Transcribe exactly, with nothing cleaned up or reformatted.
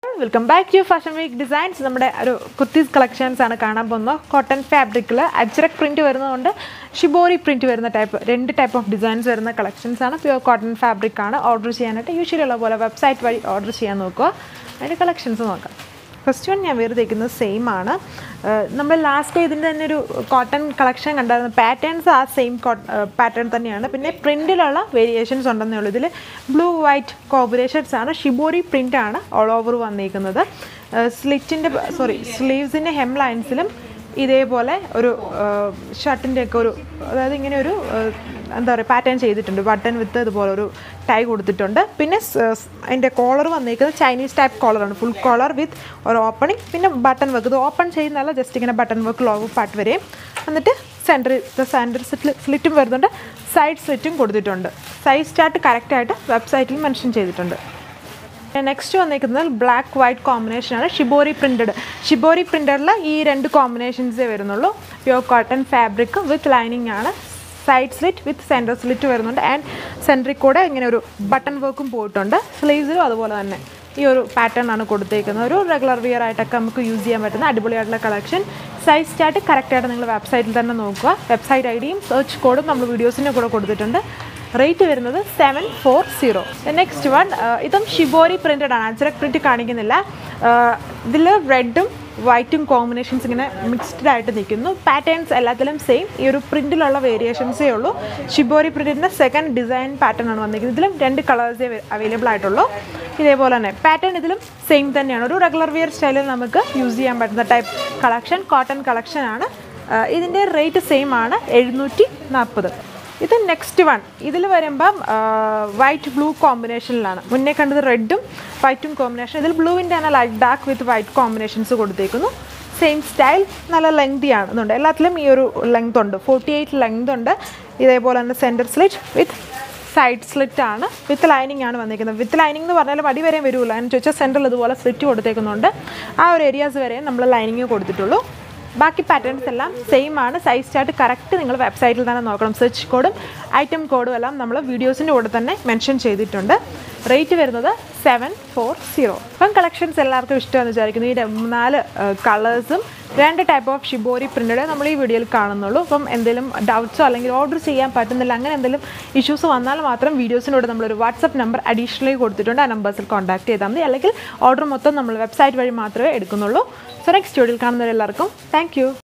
Welcome back to Fashion Week Designs. നമ്മുടെ ഒരു kurtis collections ആണ് കാണാൻ പോകുന്നത്. കോട്ടൺ ഫാബ്രിക്കിൽ അജ്രക് പ്രിന്റ് വരുന്നതുകൊണ്ട് ഷിബോറി പ്രിന്റ് വരുന്ന ടൈപ്പ് രണ്ട് ടൈപ്പ് ഓഫ് ഡിസൈൻസ് വരുന്ന കളക്ഷൻസ് ആണ്. പ്യുവർ കോട്ടൺ ഫാബ്രിക് ആണ്. ഓർഡർ ചെയ്യാനായിട്ട് യൂഷ്വലി ഉള്ള പോലെ വെബ്സൈറ്റ് വഴി ഓർഡർ ചെയ്യാൻ നോക്കുക. അതിൻ്റെ കളക്ഷൻസ് നോക്കാം. ഫസ്റ്റ് വൺ ഞാൻ വേറെ തേക്കുന്നത് സെയിം ആണ്. നമ്മൾ ലാസ്റ്റ് ഇതിൻ്റെ തന്നെ ഒരു കോട്ടൺ കളക്ഷൻ കണ്ടായിരുന്നു. പാറ്റേൺസ് ആ സെയിം പാറ്റേൺ തന്നെയാണ്. പിന്നെ പ്രിൻറ്റിലുള്ള വേരിയേഷൻസ് ഉണ്ടെന്നേ ഉള്ളൂ. ഇതിൽ ബ്ലൂ വൈറ്റ് കോമ്പിനേഷൻസ് ആണ്. ഷിബോറി പ്രിൻ്റ് ആണ് ഓൾ ഓവർ വന്നിരിക്കുന്നത്. സ്ലിറ്റിൻ്റെ സോറി സ്ലീവ്സിൻ്റെ ഹെം ലൈൻസിലും ഇതേപോലെ ഒരു ഷർട്ടിൻ്റെ ഒക്കെ ഒരു അതായത് ഇങ്ങനെ ഒരു എന്താ പറയുക പാറ്റേൺ ചെയ്തിട്ടുണ്ട്. ബട്ടൺ വിത്ത് ഇതുപോലെ ഒരു ടൈ കൊടുത്തിട്ടുണ്ട്. പിന്നെ അതിൻ്റെ കോളർ വന്നിരിക്കുന്നത് ചൈനീസ് ടൈപ്പ് കോളറാണ്. ഫുൾ കോളർ വിത്ത് ഒരു ഓപ്പണിങ്, പിന്നെ ബട്ടൺ വർക്ക്. ഇത് ഓപ്പൺ ചെയ്യുന്നതല്ല, ജസ്റ്റ് ഇങ്ങനെ ബട്ടൺ വർക്ക് ലോങ് പാർട്ട് വരെയും. എന്നിട്ട് സെൻറ്റർ സെൻറ്റർ സ്ലിറ്റും വരുന്നുണ്ട്, സൈഡ് സ്ലിറ്റും കൊടുത്തിട്ടുണ്ട്. സൈസ് ചാർട്ട് കറക്റ്റായിട്ട് വെബ്സൈറ്റിൽ മെൻഷൻ ചെയ്തിട്ടുണ്ട്. നെക്സ്റ്റ് വന്നിരിക്കുന്നത് ബ്ലാക്ക് വൈറ്റ് കോമ്പിനേഷനാണ്. ഷിബോറി പ്രിൻറ്റഡ് ഷിബോറി പ്രിൻറ്റഡിൽ ഈ രണ്ട് കോമ്പിനേഷൻസേ വരുന്നുള്ളൂ. Pure cotton fabric with lining ആണ്. Side slit with centre slit വരുന്നുണ്ട്. ആൻഡ് സെൻറ്ററിൽ കൂടെ ഇങ്ങനെ ഒരു ബട്ടൺ വർക്കും പോയിട്ടുണ്ട്. സ്ലീവ്സിലും അതുപോലെ തന്നെ ഈ ഒരു പാറ്റേൺ ആണ് കൊടുത്തേക്കുന്നത്. ഒരു റെഗുലർ വിയർ ആയിട്ടൊക്കെ നമുക്ക് യൂസ് ചെയ്യാൻ പറ്റുന്ന അടിപൊളിയായിട്ടുള്ള കളക്ഷൻ. സൈസ് ചാർട്ട് കറക്റ്റായിട്ട് നിങ്ങൾ വെബ്സൈറ്റിൽ തന്നെ നോക്കുക. വെബ്സൈറ്റ് ഐ ഡിയും സെർച്ച് കോഡും നമ്മൾ വീഡിയോസിൻ്റെ കൂടെ കൊടുത്തിട്ടുണ്ട്. റേറ്റ് വരുന്നത് seven four zero. Next one ഇതും ഷിബോറി പ്രിൻറ്റഡ് ആണ്. അജ്രക് പ്രിൻറ്റ് കാണിക്കുന്നില്ല. ഇതിൽ റെഡും വൈറ്റും കോമ്പിനേഷൻസ് ഇങ്ങനെ മിക്സ്ഡ് ആയിട്ട് നിൽക്കുന്നു. പാറ്റേൺസ് എല്ലാത്തിലും സെയിം. ഈ ഒരു പ്രിൻറ്റിലുള്ള വേരിയേഷൻസേ ഉള്ളൂ. ഷിബോറി പ്രിൻറ്റിൻ്റെ സെക്കൻഡ് ഡിസൈൻ പാറ്റേൺ ആണ് വന്നിരിക്കുന്നത്. ഇതിലും രണ്ട് കളേഴ്സേ അവൈലബിൾ ആയിട്ടുള്ളൂ. ഇതേപോലെ തന്നെ പാറ്റേൺ ഇതിലും സെയിം തന്നെയാണ്. ഒരു റെഗുലർ വിയർ സ്റ്റൈലിൽ നമുക്ക് യൂസ് ചെയ്യാൻ പറ്റുന്ന ടൈപ്പ് കളക്ഷൻ, കോട്ടൺ കളക്ഷൻ ആണ്. ഇതിൻ്റെ റേറ്റ് സെയിം ആണ്, എഴുന്നൂറ്റി നാൽപ്പത്. ഇത് നെക്സ്റ്റ് വൺ. ഇതിൽ വരുമ്പം വൈറ്റ് ബ്ലൂ കോമ്പിനേഷനിലാണ്. മുന്നേ കണ്ടത് റെഡും വൈറ്റും കോമ്പിനേഷൻ. ഇതിൽ ബ്ലൂവിൻ്റെ തന്നെ light dark with white combinations കൊടുത്തേക്കുന്നു. സെയിം സ്റ്റൈൽ, നല്ല ലെങ്തി ആണ്. ഇതുണ്ട് എല്ലാത്തിലും ഈ ഒരു ലെങ്ത് ഉണ്ട്. ഫോർട്ടി എയ്റ്റ് ലെങ്ത് ഉണ്ട്. ഇതേപോലെ തന്നെ centre slit with side slit ആണ്. വിത്ത് ലൈനിങ് ആണ് വന്നിരിക്കുന്നത്. വിത്ത് ലൈനിങ് എന്ന് പറഞ്ഞാൽ അടി വരെയും വരുള്ളൂ. അതിന് ചോദിച്ചാൽ സെൻറ്ററിൽ ഇതുപോലെ സ്ലിറ്റ് കൊടുത്തേക്കുന്നുണ്ട്. ആ ഒരു ഏരിയാസ് വരെയും നമ്മൾ ലൈനിങ് കൊടുത്തിട്ടുള്ളൂ. ബാക്കി പാറ്റേൺസ് എല്ലാം സെയിം ആണ്. സൈസ് ചാർട്ട് കറക്റ്റ് നിങ്ങൾ വെബ്സൈറ്റിൽ തന്നെ നോക്കണം. സെർച്ച് കോഡും ഐറ്റം കോഡും എല്ലാം നമ്മൾ വീഡിയോസിൻ്റെ കൂടെ തന്നെ മെൻഷൻ ചെയ്തിട്ടുണ്ട്. റേറ്റ് വരുന്നത് സെവൻ ഫോർ സീറോ. അപ്പം കളക്ഷൻസ് എല്ലാവർക്കും ഇഷ്ടമെന്ന് വിചാരിക്കുന്നു. ഈ നാല് കളേഴ്സും രണ്ട് ടൈപ്പ് ഓഫ് ഷിബോറി പ്രിൻറ്റഡ് നമ്മൾ ഈ വീഡിയോയിൽ കാണുന്നുള്ളൂ. അപ്പം എന്തെങ്കിലും ഡൗട്ട്സോ അല്ലെങ്കിൽ ഓർഡർ ചെയ്യാൻ പറ്റുന്നില്ല, അങ്ങനെ എന്തെങ്കിലും ഇഷ്യൂസ് വന്നാൽ മാത്രം വീഡിയോസിനോട് നമ്മളൊരു വാട്സപ്പ് നമ്പർ അഡീഷണലി കൊടുത്തിട്ടുണ്ട്. ആ നമ്പേഴ്സിൽ കോൺടാക്ട് ചെയ്താൽ മതി. അല്ലെങ്കിൽ ഓർഡർ മൊത്തം നമ്മൾ വെബ്സൈറ്റ് വഴി മാത്രമേ എടുക്കുന്നുള്ളൂ. സോ നെക്സ്റ്റ് വീഡിയോയിൽ കാണുന്നവരെല്ലാവർക്കും താങ്ക് യു.